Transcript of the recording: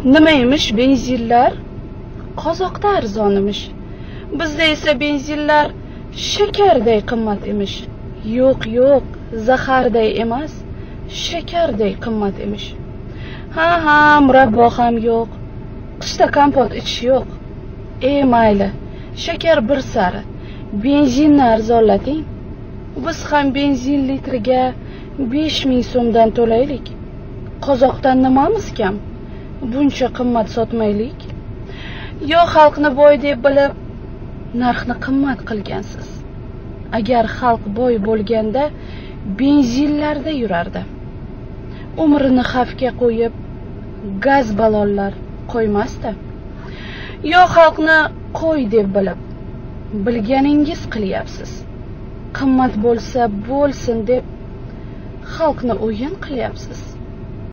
Nima emish benzinlar? Qozoqda arzon emish. Bizda esa benzinlar shakarday qimmat emish. Yo'q, zaharday emas, shakarday qimmat emish. Ha, murabbo ham yo'q. Qishda kompot ichish yo'q. Mayli, shakar bir sari. Benzinni arzonlating. Biz ham benzin litriga 5000 so'mdan to'laylik. Qozoqdan nimamiz kam? Buncha qimmat sotmaylik. Yo xalqni boy deb bilib narxni qimmat qilgansiz. Agar xalq boy bo'lganda benzinlarda yurardi. Umrini xavfga qo'yib gaz ballonlar qo'ymasdi. Yo xalqni qo'y deb bilib bilganingiz qilyapsiz. Qimmat bo'lsa bo'lsin deb xalqni o'yin qilyapsiz.